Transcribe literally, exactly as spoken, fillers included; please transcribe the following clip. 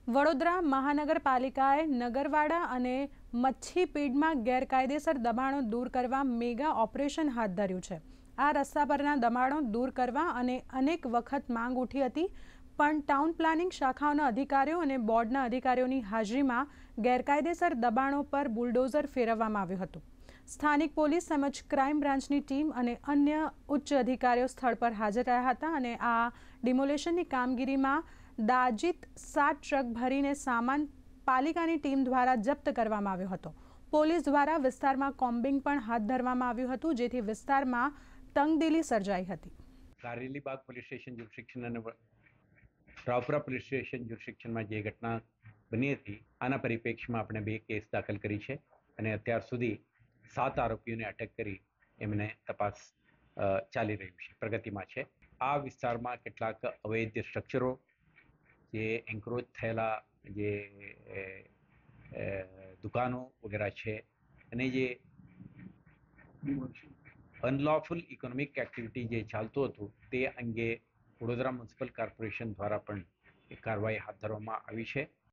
વડોદરા મહાનગરપાલિકાએ નગરવાડા અને મચ્છીપીડમાં ગેરકાયદેસર દબાણો દૂર કરવા મેગા ઓપરેશન હાથ ધર્યું છે। આ રસ્તા પરના દબાણો દૂર કરવા અને અનેક વખત માંગ ઉઠી હતી, પણ ટાઉન પ્લાનિંગ શાખાઓના અધિકારીઓ અને બોર્ડના અધિકારીઓની હાજરીમાં ગેરકાયદેસર દબાણો પર બુલડોઝર ફેરવવામાં આવ્યું હતું। સ્થાનિક પોલીસ તેમજ ક્રાઇમ બ્રાન્ચની ટીમ અને અન્ય ઉચ્ચ અધિકારીઓ સ્થળ પર હાજર રહ્યા હતા અને આ ડિમોલેશનની કામગીરીમાં દાજીત સાત ટ્રક ભરીને સામાન પાલિકાની ટીમ દ્વારા જપ્ત કરવામાં આવ્યો હતો। પોલીસ દ્વારા વિસ્તારમાં કોમ્બિંગ પણ હાથ ધરવામાં આવ્યું હતું, જેથી વિસ્તારમાં તંગદિલી સર્જાઈ હતી। કારેલીબાગ પોલીસ સ્ટેશન જ્યુરિસ્ડિક્શન અને રાવપુરા પોલીસ સ્ટેશન જ્યુરિસ્ડિક્શનમાં જે ઘટના બની હતી, આના પરિપ્રેક્ષ્યમાં આપણે બે કેસ દાખલ કરી છે અને અત્યાર સુધી સાત આરોપીઓને અટક કરી એમને તપાસ ચાલી રહ્યું છે, પ્રગતિમાં છે। આ વિસ્તારમાં કેટલાક અવૈધ સ્ટ્રક્ચરો, જે એન્ક્રોચ થયેલા જે દુકાનો વગેરે છે અને જે અનલોફુલ ઇકોનોમિક એક્ટિવિટી જે ચાલતું હતું તે અંગે વડોદરા મ્યુનિસિપલ કોર્પોરેશન દ્વારા પણ એક કાર્યવાહી હાથ ધરવામાં આવી છે।